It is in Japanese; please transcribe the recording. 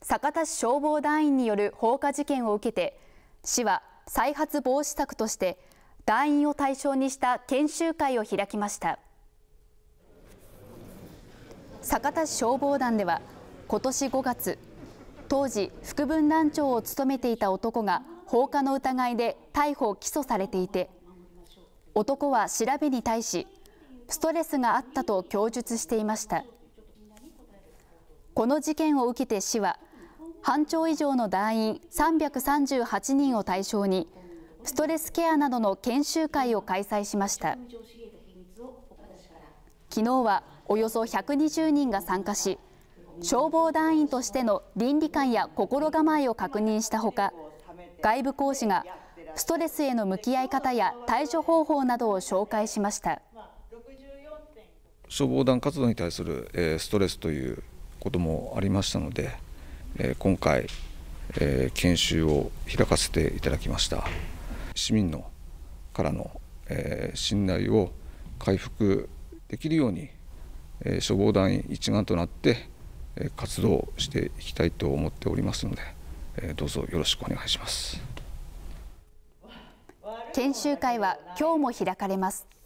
酒田市消防団員による放火事件を受けて、市は再発防止策として団員を対象にした研修会を開きました。酒田市消防団では今年5月、当時副分団長を務めていた男が放火の疑いで逮捕・起訴されていて、男は調べに対しストレスがあったと供述していました。この事件を受けて市は班長以上の団員338人を対象にストレスケアなどの研修会を開催しました。昨日はおよそ120人が参加し、消防団員としての倫理観や心構えを確認したほか、外部講師がストレスへの向き合い方や対処方法などを紹介しました。 消防団活動に対するストレスということもありましたので、今回研修を開かせていただきました。市民のからの信頼を回復できるように消防団員一丸となって活動していきたいと思っておりますので、どうぞよろしくお願いします。 研修会は今日も開かれます。